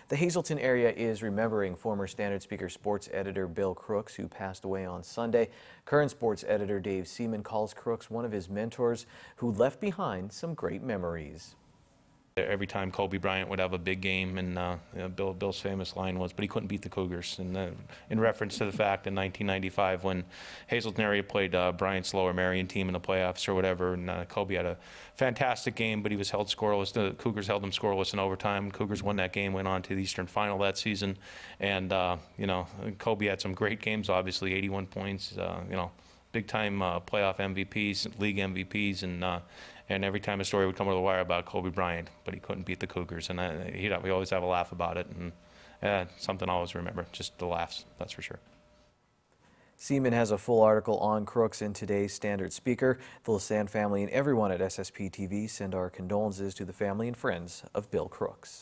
The Hazleton area is remembering former Standard Speaker sports editor Bill Crooks, who passed away on Sunday. Current sports editor Dave Seaman calls Crooks one of his mentors who left behind some great memories. Every time Kobe Bryant would have a big game, and Bill's famous line was, "But he couldn't beat the Cougars," and in reference to the fact in 1995 when Hazleton area played Bryant's Lower Marion team in the playoffs or whatever, and Kobe had a fantastic game, but he was held scoreless. The Cougars held him scoreless in overtime. Cougars won that game, went on to the Eastern Final that season, and Kobe had some great games. Obviously, 81 points. Big-time playoff MVPs, league MVPs, and every time a story would come over the wire about Kobe Bryant, but he couldn't beat the Cougars, and we always have a laugh about it, and something I always remember, just the laughs, that's for sure. Seaman has a full article on Crooks in today's Standard Speaker. The Lassand family and everyone at SSP TV send our condolences to the family and friends of Bill Crooks.